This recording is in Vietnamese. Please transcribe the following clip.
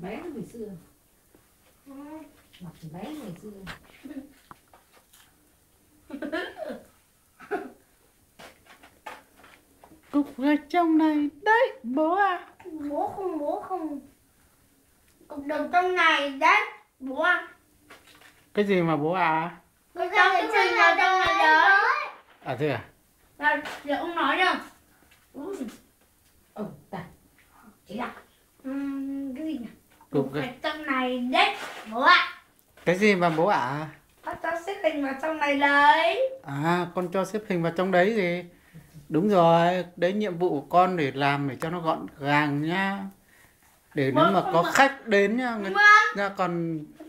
bé ngày xưa. Mặc bé ngày xưa. Cục gạch trong này đấy bố à. Bố không. Cục đồng trong này đấy bố à. Cái gì mà bố à? Cái trong cái mình vào trong này đấy. À thế à? Rồi, giờ ông nói đâu. Ta chỉ là Cái gì nhỉ? Cục Cục gạch gạch trong này đấy bố ạ. Cái gì mà bố à? Bác cho xếp hình vào trong này đấy. À, con cho xếp hình vào trong đấy gì? Đúng rồi, đấy nhiệm vụ của con để làm để cho nó gọn gàng nhá. Để nếu mà có khách đến nhá, người ta còn